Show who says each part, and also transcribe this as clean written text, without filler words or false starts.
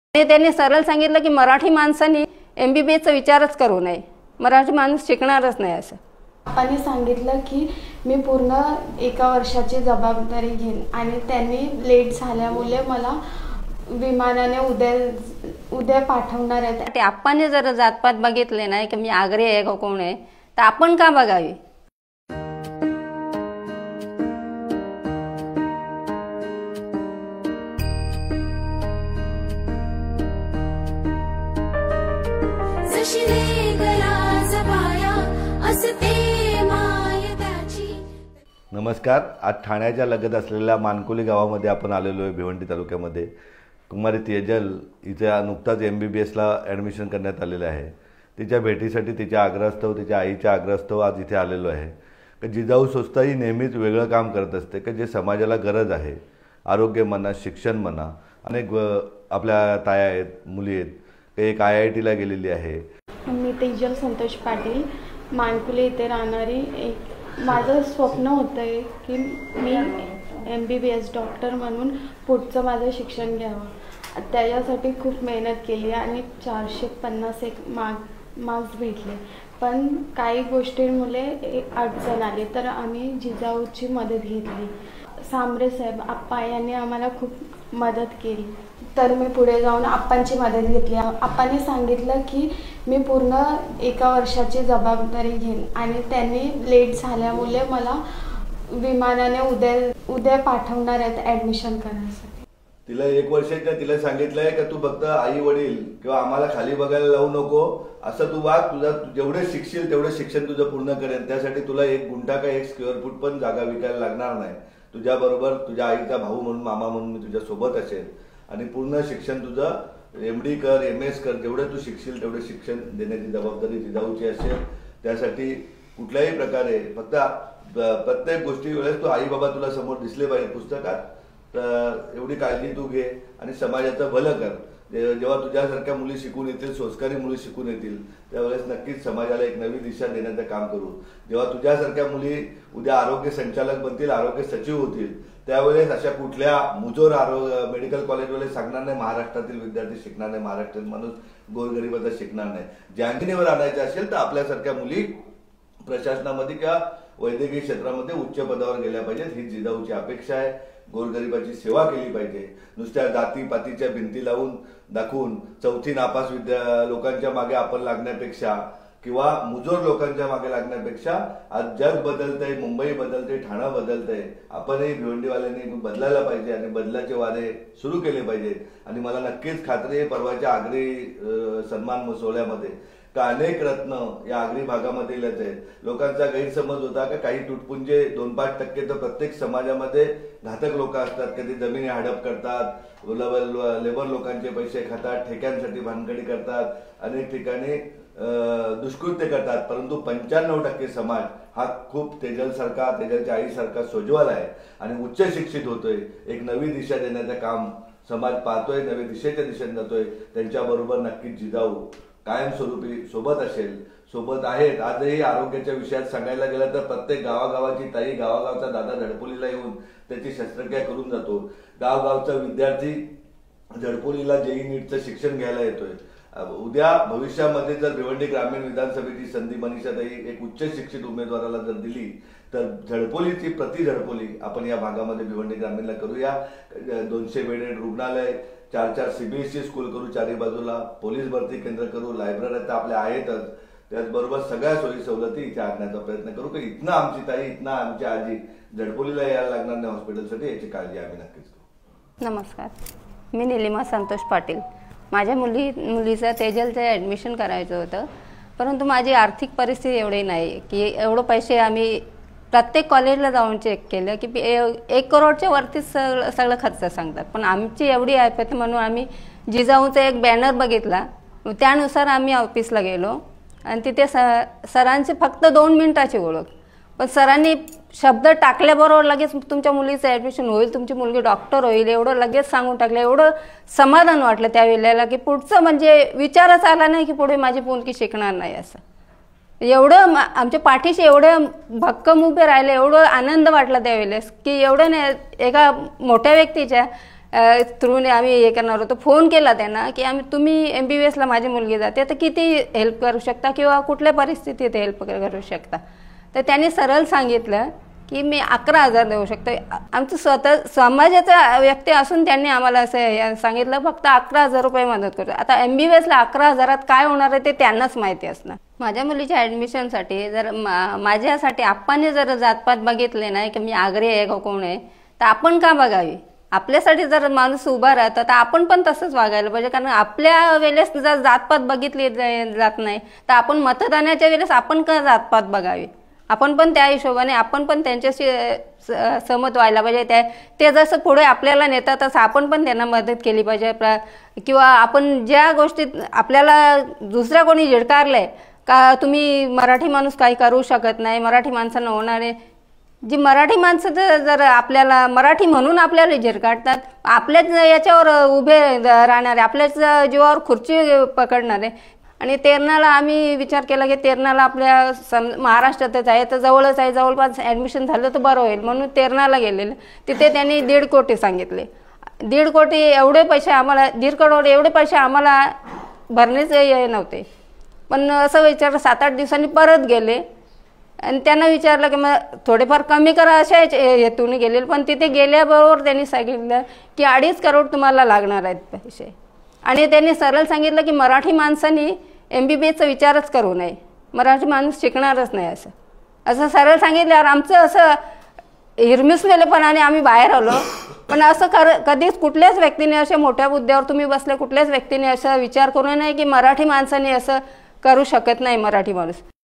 Speaker 1: त्यांनी सरळ सांगितलं की मराठी माणसांनी MBBSचा विचारच करू नये, मराठी माणूस शिकणारच नाही असं.
Speaker 2: आपण सांगितलं की मी पूर्ण 1 वर्षाची जबाबदारी घेईन आणि त्यांनी लेट झाल्यामुळे मला विमानाने उद्या पाठवणार आहेत.
Speaker 1: आपण जर जातपात बघितले नाही की मी आग्रे आहे का कोण आहे, तर आपण का बघावी.
Speaker 3: नमस्कार. आज ठाण्याच्या लगत असलेल्या मानकोली गावामध्ये आपण आलेलो आहे. भिवंडी तालुक्यामध्ये कुमारी तेजल हिच्या नुकताच MBBSला ॲडमिशन करण्यात आलेलं आहे. तिच्या भेटीसाठी तिच्या आग्रहास्तव, तिच्या आईच्या आग्रहास्तव आज इथे आलेलो आहे. की जिजाऊ संस्था ही नेहमीच वेगळं काम करत असते की जे समाजाला गरज आहे. आरोग्य म्हणा, शिक्षण म्हणा, अनेक आपल्या ताया आहेत, मुली आहेत. एक IITला गेलेली आहे.
Speaker 2: मी तेजल संतोष पाटील, मानकुली इथे राहणारी. माझं स्वप्न होतं की मी MBBS डॉक्टर म्हणून पुढचं माझं शिक्षण घ्यावं. त्याच्यासाठी खूप मेहनत केली आणि 451 मार्क्स भेटले. पण काही गोष्टींमुळे अडचण आली, तर आम्ही जिजाऊची मदत घेतली. सांबरे साहेब आप्पा यांनी आम्हाला खूप मदत केली, तर मी पुढे जाऊन आप्पांची मदत घेतली. आप्पांनी सांगितलं की मी पूर्ण 1 वर्षाची जबाबदारी घेईन आणि त्यांनी लेट झाल्यामुळे मला विमानाने उद्या पाठवणार आहेत ॲडमिशन करण्यासाठी.
Speaker 3: तिला 1 वर्षाच्या तिला सांगितलंय का तू फक्त आई वडील किंवा आम्हाला खाली बघायला लावू नको, असं तू वाग. तुझा जेवढे शिकशील तेवढे शिक्षण तुझं पूर्ण करेन. त्यासाठी तुला 1 गुंठा का 1 स्क्वेअर फूट पण जागा विकायला लागणार नाही. तुझ्याबरोबर तुझ्या आईचा भाऊ म्हणून, मामा म्हणून मी तुझ्या सोबत असेल आणि पूर्ण शिक्षण तुझं MD कर, MS कर. जेवढे तू शिकशील तेवढे शिक्षण देण्याची जबाबदारी जिजाऊची असेल. त्यासाठी कुठल्याही प्रकारे फक्त प्रत्येक गोष्टी वेळेस तू आई बाबा तुला समोर दिसले पाहिजे पुस्तकात, तर एवढी काळजी तू घे आणि समाजाचं भलं कर. जेव्हा तुझ्यासारख्या मुली शिकून येतील, संस्कारी मुली शिकून येतील, त्यावेळेस नक्कीच समाजाला एक नवी दिशा देण्याचं काम करू. जेव्हा तुझ्यासारख्या मुली उद्या आरोग्य संचालक बनतील, आरोग्य सचिव होतील, त्यावेळेस अशा कुठल्या मुजोर मेडिकल कॉलेजवाले सांगणार नाही महाराष्ट्रातील विद्यार्थी शिकणार नाही, महाराष्ट्रीयन माणूस गोरगरिबाचा शिकणार नाही. जमिनीवर आणायचं असेल तर आपल्यासारख्या मुली प्रशासनामध्ये किंवा वैद्यकीय क्षेत्रामध्ये उच्च पदावर गेल्या पाहिजेत. ही जिजाऊची अपेक्षा आहे. गोरगरिबाची सेवा केली पाहिजे. नुसत्या जातीपातीच्या भिंती लावून दाखवून चौथी नापास लोकांच्या मागे आपण लागण्यापेक्षा किंवा मुजोर लोकांच्या मागे लागण्यापेक्षा आज जग बदलतंय, मुंबई बदलते, ठाणं बदलतंय. आपणही भिवंडीवाल्यांनी बदलायला पाहिजे आणि बदलाचे वारे सुरू केले पाहिजे. आणि मला नक्कीच खात्री आहे परवाच्या आगरी सन्मान सोहळ्यामध्ये का अनेक रत्न या आगरी भागामध्ये येत आहेत. लोकांचा गैरसमज होता का काही तुटपुंजे 2-5% तर प्रत्येक समाजामध्ये घातक लोक असतात. कधी जमिनी हडप करतात, लेबर लोकांचे पैसे खातात, ठेक्यांसाठी भानगडी करतात, अनेक ठिकाणी दुष्कृत्य करतात. परंतु 95% समाज हा खूप तेजलच्या आईसारखा सोज्वल आहे आणि उच्च शिक्षित होतोय. एक नवी दिशा देण्याचं काम समाज पाहतोय, नवी दिशेच्या दिशेने जातोय. त्यांच्याबरोबर नक्कीच जिजाऊ कायमस्वरूपी सोबत असेल, सोबत आहेत. आजही आरोग्याच्या विषयात सांगायला गेलं तर प्रत्येक गावागावाची ताई, गावागावचा दादा झडपोलीला येऊन त्याची शस्त्रक्रिया करून जातो. गावगावचा विद्यार्थी झडपोलीला JEE नीटचं शिक्षण घ्यायला येतोय. उद्या भविष्यामध्ये जर भिवंडी ग्रामीण विधानसभेची संधी मनीषाताई एक उच्च शिक्षित उमेदवाराला जर दिली तर झडपोलीची झडपोली आपण या भागामध्ये भिवंडी ग्रामीणला करूया. 200 बेडेड रुग्णालय, 4 CBSE स्कूल करू, चारी बाजूला पोलीस भरती केंद्र करू, लायब्ररी तर आपल्या आहेतच. त्याचबरोबर सगळ्या सोयी सवलती इथे आणण्याचा प्रयत्न करू की इथनं आमची ताई, इथनं आमची आजी झडपोलीला यायला लागणार नाही हॉस्पिटलसाठी, याची काळजी आम्ही नक्कीच करू.
Speaker 1: नमस्कार, मी निलिमा संतोष पाटील. माझ्या मुलीचं तेजलचं ॲडमिशन करायचं होतं, परंतु माझी आर्थिक परिस्थिती एवढी नाही की एवढं पैसे आम्ही प्रत्येक कॉलेजला जाऊन चेक केलं की 1 करोडच्या वरतीच सगळं खर्च सांगतात. पण आमची एवढी ऐपत म्हणून आम्ही जिजाऊचा एक बॅनर बघितला, त्यानुसार आम्ही ऑफिसला गेलो आणि तिथे सरांची फक्त 2 मिनिटाची ओळख. पण सरांनी शब्द टाकल्याबरोबर लगेच तुमच्या मुलीचं ॲडमिशन होईल, तुमची मुलगी डॉक्टर होईल, एवढं लगेच सांगून टाकलं. एवढं समाधान वाटलं त्यावेळेला की पुढचं म्हणजे विचारच आला नाही की पुढे माझी मुलगी शिकणार नाही असं. एवढं आमच्या पाठीशी एवढं भक्कम उभे राहिले, एवढं आनंद वाटला त्यावेळेस की एवढं नाही. एका मोठ्या व्यक्तीच्या थ्रूने आम्ही हे करणार होतो. फोन केला त्यांना की तुम्ही MBBSला माझी मुलगी जाते तर किती हेल्प करू शकता किंवा कुठल्या परिस्थितीत हेल्प करू शकता. तर त्यांनी सरळ सांगितलं की मी 11,000 देऊ शकतो. आमचं स्वतः समाजाचा व्यक्ती असून त्यांनी आम्हाला असं सांगितलं फक्त 11,000 रुपये मदत करतो. आता MBBSला 11,000 काय होणार आहे ते त्यांनाच माहिती असणार. माझ्या मुलीच्या ॲडमिशनसाठी जर माझ्यासाठी आप्पाने जर जातपात बघितले नाही की मी आग्रे आहे का कोण आहे तर आपण का बघावी. आपल्यासाठी जर माणूस उभा राहतं तर आपण पण तसंच वागायला पाहिजे. कारण आपल्या वेळेस जर जातपात बघितली जात नाही तर आपण मतदानाच्या वेळेस आपण का जातपात बघावी. आपण पण त्या हिशोबाने आपण पण त्यांच्याशी सहमत व्हायला पाहिजे. ते जसं पुढे आपल्याला नेतात तसं आपण पण त्यांना मदत केली पाहिजे. किंवा आपण ज्या गोष्टीत आपल्याला दुसऱ्या कोणी झिडकारलंय का तुम्ही मराठी माणूस काही करू शकत नाही, मराठी माणसांना होणारे जी मराठी माणसं जर आपल्याला मराठी म्हणून आपल्याला झिडकारतात, आपल्याच याच्यावर उभे राहणारे, आपल्याच जीवावर खुर्ची पकडणारे. आणि तेरणाला आम्ही विचार केला की तेरणाला आपल्या महाराष्ट्रातच आहे तर जवळच आहे, जवळपास ॲडमिशन झालं तर बरं होईल म्हणून तेरणाला गेलेलं. तिथे त्यांनी 1.5 कोटी सांगितले. 1.5 कोटी एवढे पैसे आम्हाला 1.5 करोड एवढे पैसे आम्हाला भरणेच नव्हते. पण असं विचार 7-8 दिवसांनी परत गेले आणि त्यांना विचारलं की मग थोडेफार कमी करा अशा हेतून गेले. पण तिथे गेल्याबरोबर त्यांनी सांगितलं की 2.5 करोड तुम्हाला लागणार आहेत पैसे. आणि त्यांनी सरळ सांगितलं की मराठी माणसांनी MBBSचा विचारच करू नये, मराठी माणूस शिकणारच नाही असं सरळ सांगितल्यावर आमचं असं हिरमिसलेपणाने आम्ही बाहेर आलो. पण असं कधीच कुठल्याच व्यक्तीने अशा मोठ्या मुद्द्यावर तुम्ही बसले कुठल्याच व्यक्तीने असा विचार करू नये की मराठी माणसाने असं करू शकत नाही मराठी माणूस.